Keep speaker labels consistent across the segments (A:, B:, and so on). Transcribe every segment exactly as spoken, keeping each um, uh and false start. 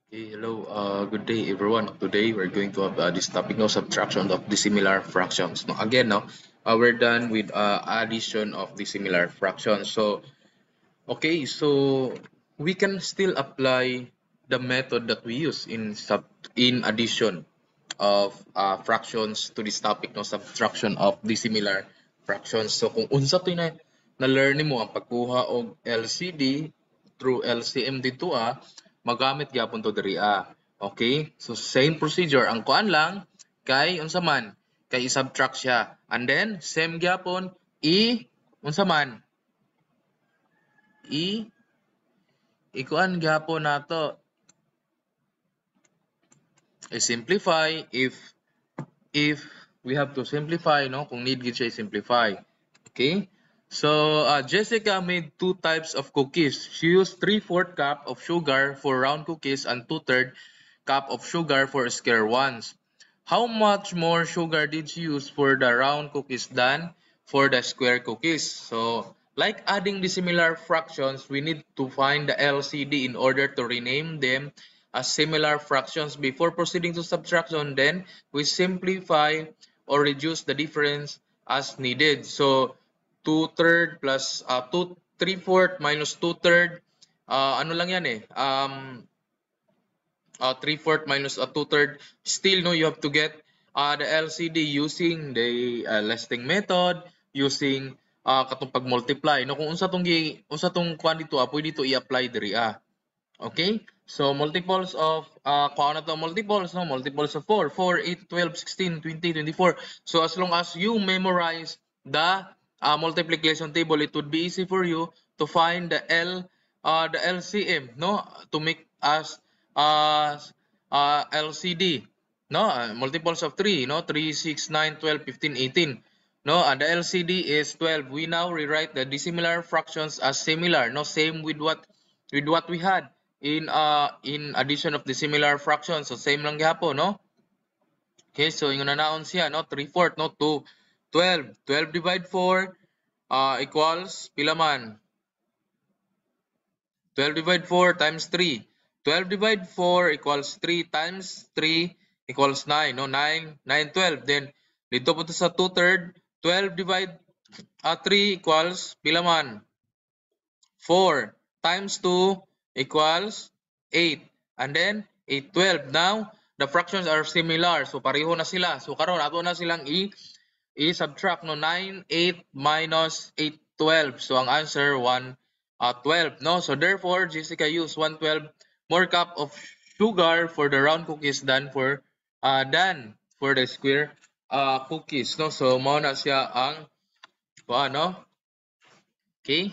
A: Okay, hello, uh, good day everyone. Today we're going to have uh, this topic no subtraction of dissimilar fractions. Now again, now uh, we're done with uh, addition of dissimilar fractions. So okay, so we can still apply the method that we use in sub in addition of uh, fractions to this topic no subtraction of dissimilar fractions. So kung unsa to na na-learn nimo ang pagkuha og L C D through L C M dito ah, magamit gyapon to diri ah. Okay? So same procedure ang kuan lang kay unsa man kay i-subtract siya. And then same gyapon i unsa man i ikuan gyapon nato i-simplify if if we have to simplify no kung need gid siya i-simplify. Okay? So, uh, Jessica made two types of cookies. She used three fourths cup of sugar for round cookies and two thirds cup of sugar for square ones. How much more sugar did she use for the round cookies than for the square cookies? So, like adding the similar fractions, we need to find the L C D in order to rename them as similar fractions. Before proceeding to subtraction, then we simplify or reduce the difference as needed. So, two third plus uh, two three fourth minus two third uh, ano lang yan eh um uh, three fourth minus a two third still no you have to get uh, the L C D using the uh, listing method using uh, katong pag multiply no kung unsa tong gi unsa tong kuan dito ah pwede to i-apply diri ah. Okay? So multiples of uh kuha na to multiples no multiples of four four eight twelve sixteen twenty twenty-four. So as long as you memorize the uh, multiplication table, it would be easy for you to find the L uh the L C M no to make as uh, uh L C D no uh, multiples of three no three six nine twelve fifteen eighteen. No, and the L C D is twelve. We now rewrite the dissimilar fractions as similar. No, same with what with what we had in uh in addition of the similar fractions. So same lang gyapon, no? Okay, so yung nanaon siya, no? three fourths, no? two, twelve. twelve divide four uh, equals pila man? twelve divide four times three. twelve divide four equals three times three equals nine, no? nine, nine, twelve. Then dito po sa two thirds, twelve divide uh, three equals pila man? four times two equals eight. And then eight twelve. Now, the fractions are similar. So pareho na sila. So karon ato na silang i i-subtract no nine eight minus eight twelve. So ang answer one twelve no. So therefore Jessica used one twelve more cup of sugar for the round cookies than for uh than for the square uh cookies no. So mao na siya ang ano. Okay?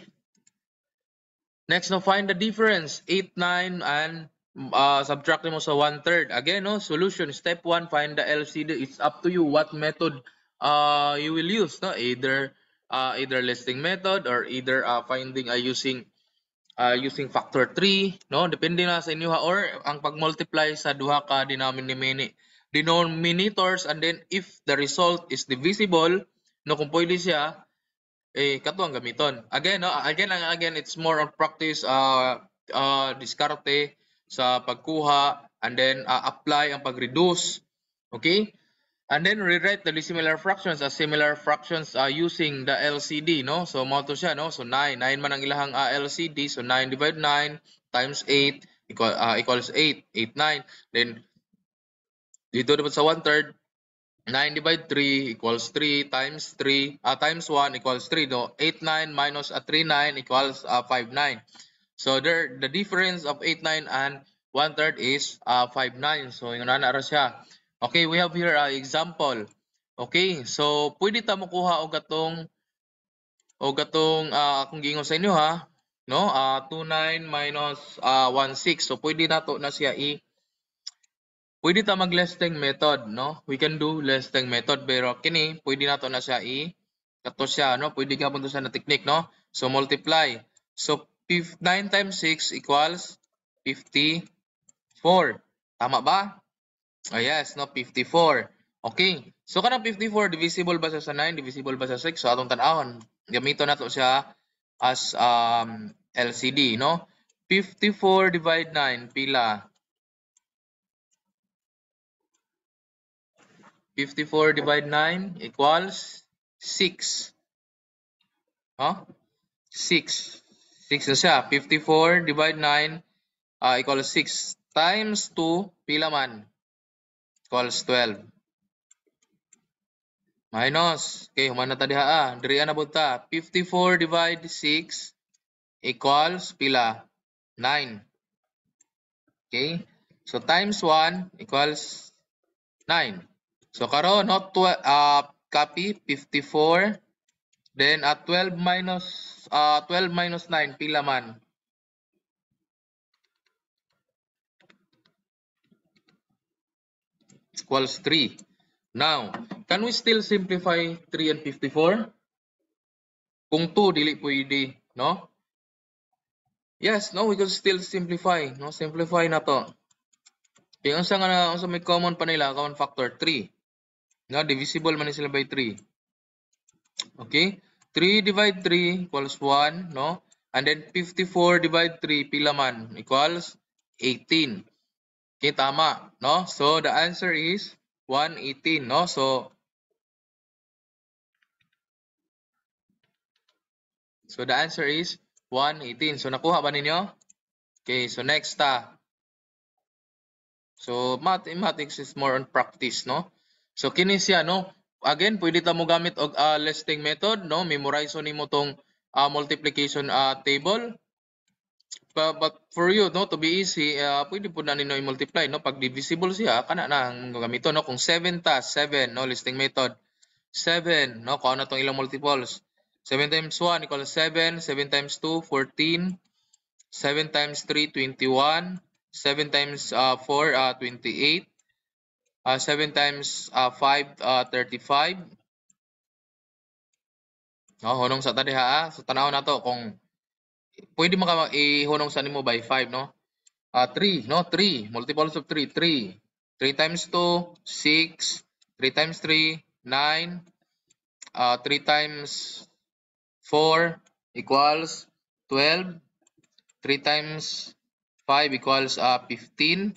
A: Next, no, find the difference. eight, nine, and uh, subtract mo sa one third. Again, no, solution. Step one, find the L C D. It's up to you what method uh, you will use. No? Either uh, either listing method or either uh, finding uh, using uh, using factor three. No? Depende na sa inyo. Ha? Or ang pag-multiply sa duha ka denominator, denominators, and then if the result is divisible, no, kung pwede siya, eh kato ang gamiton. Again, no, again and again, it's more on practice, uh, uh, diskarte sa pagkuha, and then uh, apply ang pag-reduce. Okay? And then rewrite the dissimilar fractions as similar fractions uh, using the L C D, no? So mo to siya, no? So nine, nine man ang ilahang uh, L C D, so nine divide nine times eight equal uh, equals eight, eight, nine. Then dito dapat sa one third, nine divide three equals three times three uh, times one equals three, no? eight nine minus uh, three nine equals uh, five nine. So there the difference of eight nine and one third is uh, five nine. So yung nanara siya. Okay, we have here uh, example. Okay, so pwede ta mo kuha og gatong og gatong uh, akong gingon sa inyo ha, no? Uh, two nine minus uh, one six. So pwede nato na siya i pwede ta mag listing method, no? We can do listing method pero kini pwede nato na siya i kato siya, no? Pwede ka punto sa na technique, no? So multiply. So nine times six equals fifty-four. Tama ba? Oh yes, no? fifty-four. Okay. So kanang fifty-four divisible ba siya sa nine, divisible ba sa six? So atong tan-awon, gamiton nato siya as um L C D, no? fifty-four divide nine pila. fifty-four divide nine equals six. Huh? six. six na siya. fifty-four divide nine uh, equals six. Times two, pila man? Equals twelve. Minus. Okay, humana ta diha ah. Diri na bunta. fifty-four divide six equals pila? nine. Okay? So times one equals nine. So karon no uh, copy fifty-four, then at uh, twelve minus uh, twelve minus nine pila man? Equals three. Now, can we still simplify three and fifty-four? Kung two dili pwede, no? Yes, no, we can still simplify, no? Simplify na to. Kaya unsa nga na unsa may common pa nila, common factor three. No, divisible man sila by three. Okay? three divide three equals one, no? And then fifty-four divide three pila man? Equals eighteen. Okay, tama, no? So the answer is one eighteen, no? So So the answer is one eighteen. So nakuha ba ninyo? Okay, so next ta. So mathematics is more on practice, no? So kini siya, no? Again, pwede ta mo gamit og uh, listing method, no? Memorize nimo tong uh, multiplication uh, table. But, but for you, no, to be easy, uh, pwede po na ninyo i-multiply, no? Pag divisible siya, kana na ang gamito, no? Kung seven ta, seven, no? Listing method. seven, no? Kung ano tong ilang multiples. seven times one equals seven, seven times two, fourteen, seven times three, twenty-one, seven times uh, four, uh, twenty-eight, uh, seven times uh, five, uh, thirty-five. No, hunong sa tadi ha. So tanaw na to kung pwede mo ka i-hunong sa nimo by five, no? Uh, three, no? three, multiples of three, three. three times two, six, three times three, nine, uh, three times four equals twelve. three times five equals uh, fifteen.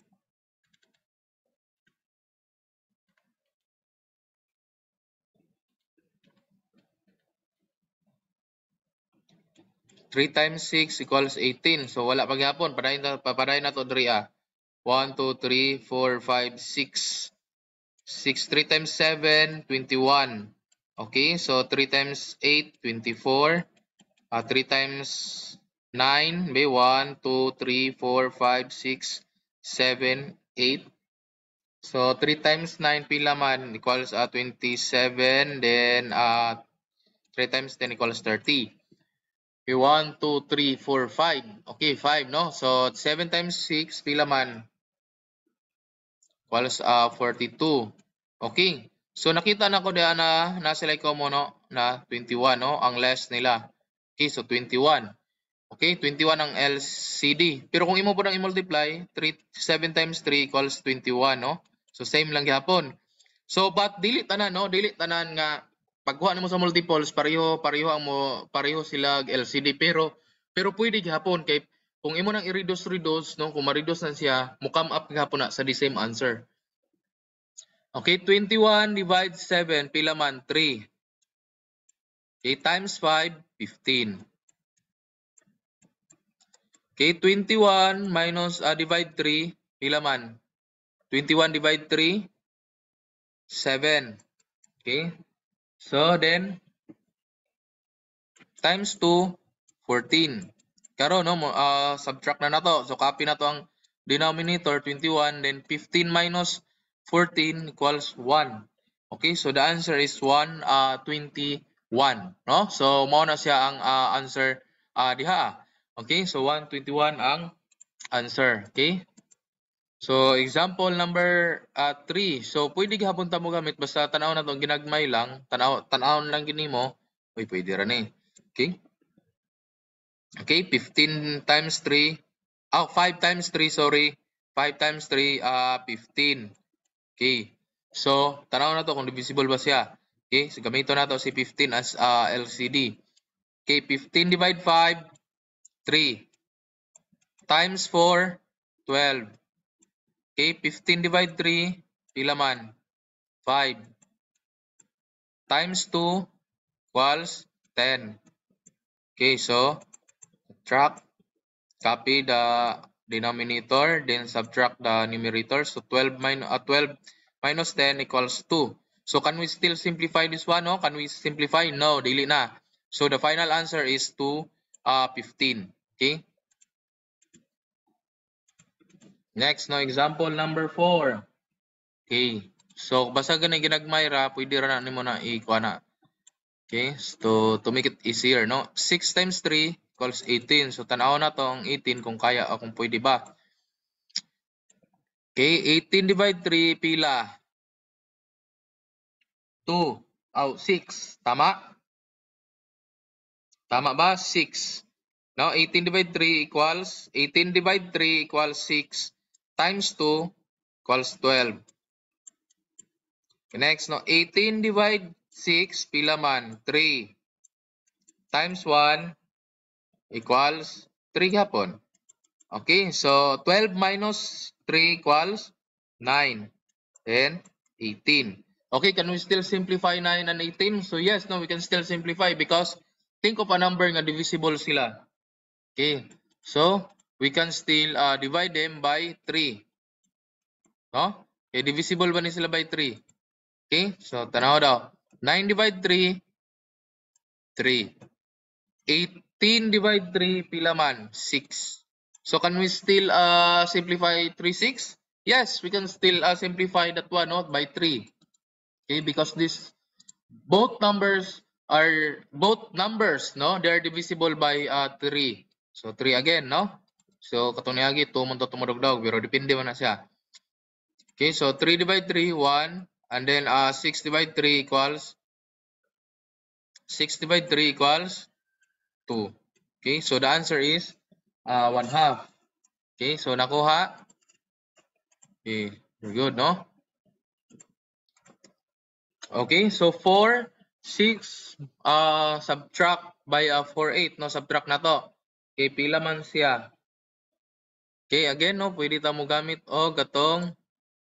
A: three times six equals eighteen. So wala pa gyapon, padayon na papadayon na to diri ah. one, two, three, four, five, six. six, three times seven, twenty-one. Okay, so three times eight, twenty-four. Uh, three times nine, may one, two, three, four, five, six, seven, eight. So three times nine pila man equals uh, twenty-seven, then uh, three times ten equals thirty. Okay, one, two, three, four, five. Okay, five, no? So seven times six pila man equals uh, forty-two. Okay. So nakita na ko diyan na nasa like ko mo no na twenty-one, no? Ang less nila. Okay, so twenty-one. Okay, twenty-one ang L C D. Pero kung imo po nang i-multiply, seven times three equals twenty-one, no? So same lang gyapon. So but dili tanan, no? Dili tanan nga pagkuha nimo sa multiples pareho pareho ang mo pareho sila L C D, pero pero pwede gyapon kay kung imo nang i-reduce reduce, no? Kung ma-reduce na siya, mo come up gyapon na sa the same answer. Okay, twenty-one divides seven pila man? three. Okay, times five, fifteen. Okay, twenty-one minus uh, divide three, pila man? twenty-one divide three, seven. Okay, so then times two, fourteen. Karon no, uh, subtract na na to. So copy na to ang denominator, twenty-one, then fifteen minus fourteen equals one. Okay, so the answer is one twenty-one, no? So mao na siya ang uh, answer uh, diha. Okay, so one twenty-one ang answer. Okay? So example number uh, three. So pwede gihapon ta mo gamit basta tan-aw na to ginagmay lang, tan-aw tan-awon lang gini mo. Uy, pwede ra ni. Okay? Okay, fifteen times three. Oh, five times three, sorry. five times three, uh, fifteen. Okay. So, tanaw na to kung divisible ba siya. Okay, so gamito na to si fifteen as uh, L C D. Okay, fifteen divide five, three. Times four, twelve. Okay, fifteen divide three, pila man? five. times two equals ten. Okay, so subtract, copy the denominator, then subtract the numerator. So twelve minus uh, twelve minus ten equals two. So can we still simplify this one? No? Can we simplify? No, dili na. So the final answer is two uh, fifteen. Okay. Next, no, example number four. Okay. So basta ganun ginagmay ra, pwede ra na nimo na ikuha na. Okay, so to make it easier, no? six times three equals eighteen. So tanaw na to ang eighteen kung kaya o kung pwede ba. Okay, eighteen divide three pila? two. Oh, six. Tama? Tama ba? six. No, eighteen divide three equals eighteen divide three equals six times two equals twelve. Okay, next, no, eighteen divide six pila man? three times one equals three hapon. Okay, so twelve minus three equals nine. Then eighteen. Okay, can we still simplify nine and eighteen? So yes, no, we can still simplify because think of a number nga divisible sila. Okay, so we can still uh, divide them by three. No? Okay, divisible ba ni sila by three? Okay, so tanaw daw. nine divide three, three. eighteen divide three, pila man? six. So can we still uh, simplify three, six? Yes, we can still uh, simplify that one, no, by three. Okay, because this both numbers are both numbers, no, they are divisible by uh, three. So three again, no? So katong niagi two man to tumudog-dog pero depende man na siya. Okay, so three divide three, one, and then uh, six divide three equals six divide three equals two. Okay, so the answer is uh, one half. Okay, so nakuha. Okay, very good, no? Okay, so four, six, uh, subtract by uh, four, eight, no? Subtract na to. Okay, pila man siya. Okay, again, no? Pwede ta mo gamit o gatong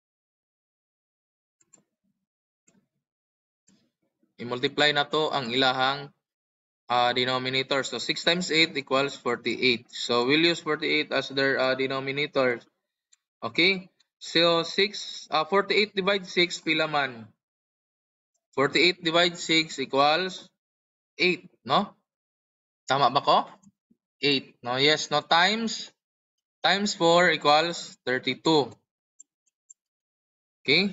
A: i-multiply na to ang ilahang uh, denominator. So six times eight equals forty-eight. So we'll use forty-eight as their uh, denominator. Okay, so six, uh, forty-eight divide six, pila man? forty-eight divide six equals eight, no? Tama ba ko? eight, no? Yes, no? Times, times four equals thirty-two. Okay?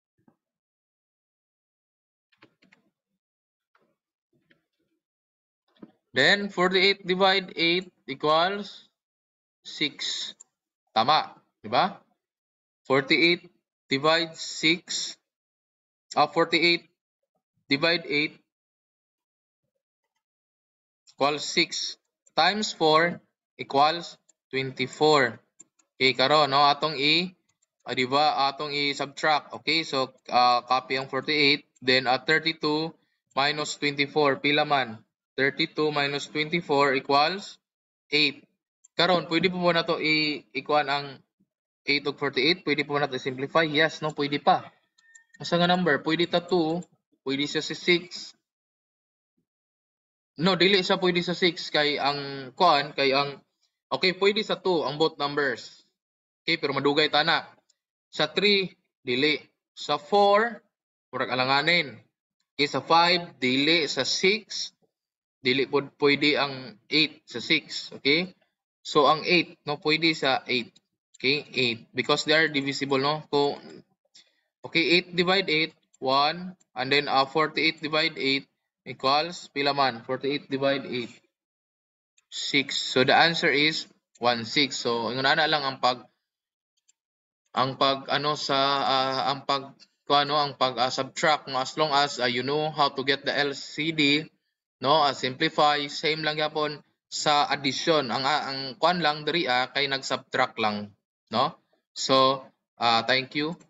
A: Then, forty-eight divide eight equals six. Tama, di ba? forty-eight divide six, uh, forty-eight divide eight equals six times four equals twenty-four. Okay, karon, no, atong i uh, di ba atong i-subtract. Okay, so uh, copy ang forty-eight, then at uh, thirty-two minus twenty-four, pila man? thirty-two minus twenty-four equals eight. Karon, pwede po mo na to i-ikuan ang eight ug forty-eight, pwede po na to simplify. Yes, no, pwede pa. Asa nga number? Pwede ta two, pwede siya si six. No, dili siya pwede sa six kay ang kuan kay ang okay, pwede sa two ang both numbers. Okay, pero madugay ta na. Sa three, dili. Sa four, murag alanganin. Okay, sa five, dili. Sa six, dili po pwede ang eight sa six. Okay? So ang eight, no, pwede sa eight. Okay, eight because they are divisible, no? So okay, eight divide eight, one, and then uh, forty-eight divide eight equals pila man? forty-eight divide eight, six. So the answer is one six. So ingon ana lang ang pag ang pag ano sa uh, ang pag ano ang pag uh, subtract, no, as long as uh, you know how to get the L C D, no, uh, simplify, same lang yapon sa addition. Ang uh, ang kuan lang diri uh, kay nag-subtract lang, no? So uh, thank you.